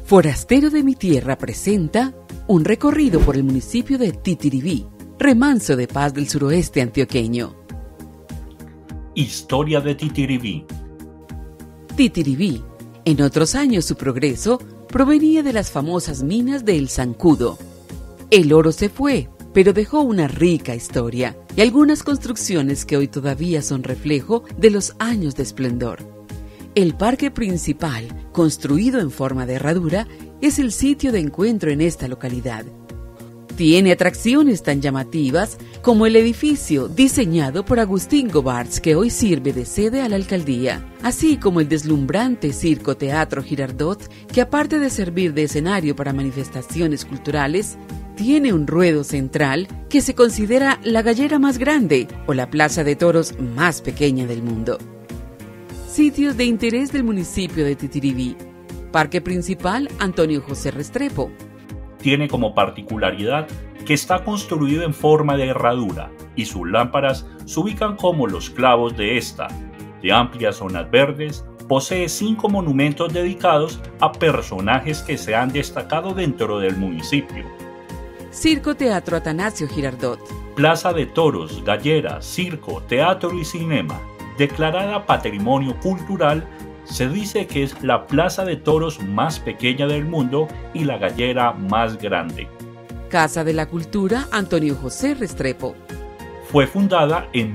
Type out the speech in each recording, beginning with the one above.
Forastero de mi tierra presenta un recorrido por el municipio de Titiribí, remanso de paz del suroeste antioqueño. Historia de Titiribí. Titiribí, en otros años su progreso provenía de las famosas minas de El Zancudo. El oro se fue, pero dejó una rica historia y algunas construcciones que hoy todavía son reflejo de los años de esplendor. El parque principal, construido en forma de herradura, es el sitio de encuentro en esta localidad. Tiene atracciones tan llamativas como el edificio diseñado por Agustín Gobarts, que hoy sirve de sede a la alcaldía, así como el deslumbrante Circo Teatro Girardot, que aparte de servir de escenario para manifestaciones culturales, tiene un ruedo central que se considera la gallera más grande o la plaza de toros más pequeña del mundo. Sitios de interés del municipio de Titiribí. Parque principal Antonio José Restrepo. Tiene como particularidad que está construido en forma de herradura y sus lámparas se ubican como los clavos de esta. De amplias zonas verdes, posee 5 monumentos dedicados a personajes que se han destacado dentro del municipio. Circo Teatro Atanasio Girardot. Plaza de toros, gallera, circo, teatro y cinema. Declarada Patrimonio Cultural, se dice que es la plaza de toros más pequeña del mundo y la gallera más grande. Casa de la Cultura Antonio José Restrepo. Fue fundada en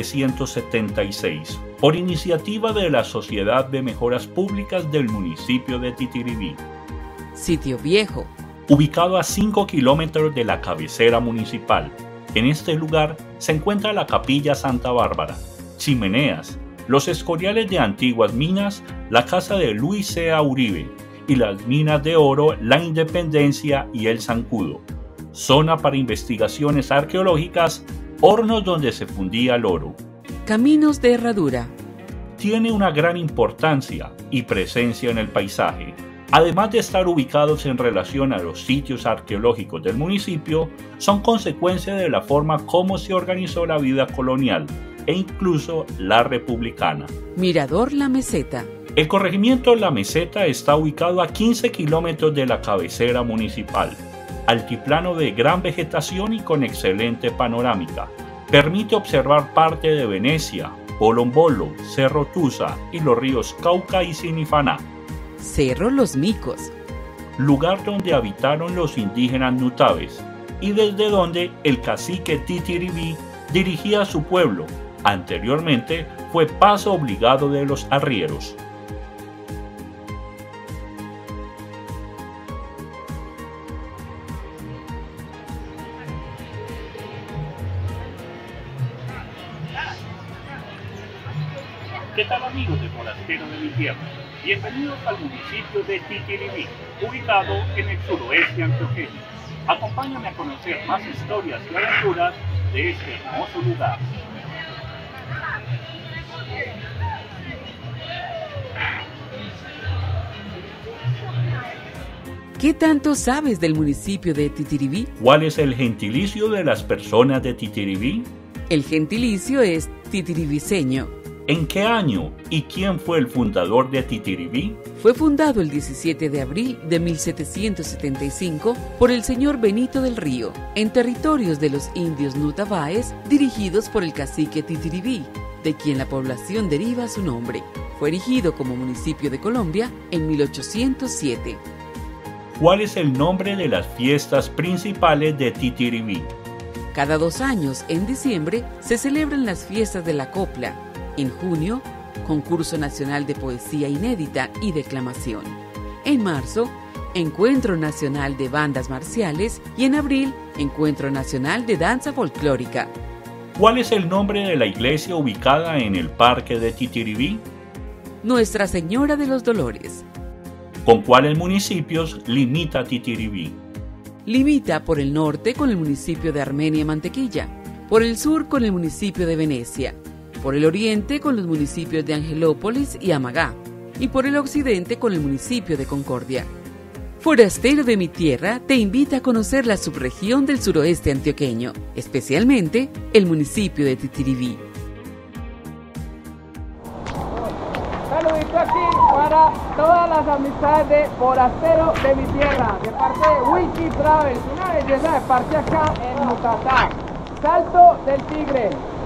1976 por iniciativa de la Sociedad de Mejoras Públicas del municipio de Titiribí. Sitio Viejo. Ubicado a 5 kilómetros de la cabecera municipal. En este lugar se encuentra la Capilla Santa Bárbara, chimeneas, los escoriales de antiguas minas, la casa de Luis C. Uribe y las minas de oro La Independencia y El Zancudo. Zona para investigaciones arqueológicas, hornos donde se fundía el oro. Caminos de herradura. Tiene una gran importancia y presencia en el paisaje. Además de estar ubicados en relación a los sitios arqueológicos del municipio, son consecuencia de la forma como se organizó la vida colonial e incluso la republicana. Mirador La Meseta. El corregimiento La Meseta está ubicado a 15 kilómetros de la cabecera municipal. Altiplano de gran vegetación y con excelente panorámica. Permite observar parte de Venecia, Bolombolo, Cerro Tusa y los ríos Cauca y Sinifaná. Cerro Los Micos. Lugar donde habitaron los indígenas Nutaves y desde donde el cacique Titiribí dirigía a su pueblo. Anteriormente fue paso obligado de los arrieros. ¿Qué tal, amigos de Forastero de mi tierra? Bienvenidos al municipio de Titiribí, ubicado en el suroeste antioqueño. Acompáñame a conocer más historias y aventuras de este hermoso lugar. ¿Qué tanto sabes del municipio de Titiribí? ¿Cuál es el gentilicio de las personas de Titiribí? El gentilicio es titiribiseño. ¿En qué año y quién fue el fundador de Titiribí? Fue fundado el 17 de abril de 1775 por el señor Benito del Río, en territorios de los indios Nutaváes, dirigidos por el cacique Titiribí, de quien la población deriva su nombre. Fue erigido como municipio de Colombia en 1807. ¿Cuál es el nombre de las fiestas principales de Titiribí? Cada 2 años, en diciembre, se celebran las fiestas de la copla. En junio, concurso nacional de poesía inédita y declamación. En marzo, encuentro nacional de bandas marciales y en abril, encuentro nacional de danza folclórica. ¿Cuál es el nombre de la iglesia ubicada en el parque de Titiribí? Nuestra Señora de los Dolores. ¿Con cuáles municipios limita Titiribí? Limita por el norte con el municipio de Armenia Mantequilla, por el sur con el municipio de Venecia, por el oriente con los municipios de Angelópolis y Amagá, y por el occidente con el municipio de Concordia. Forastero de mi tierra te invita a conocer la subregión del suroeste antioqueño, especialmente el municipio de Titiribí. Saludito aquí para todas las amistades de Forastero de mi tierra, de parte de Wiki Travels, una belleza de parche acá en Mutatá. Salto del Tigre.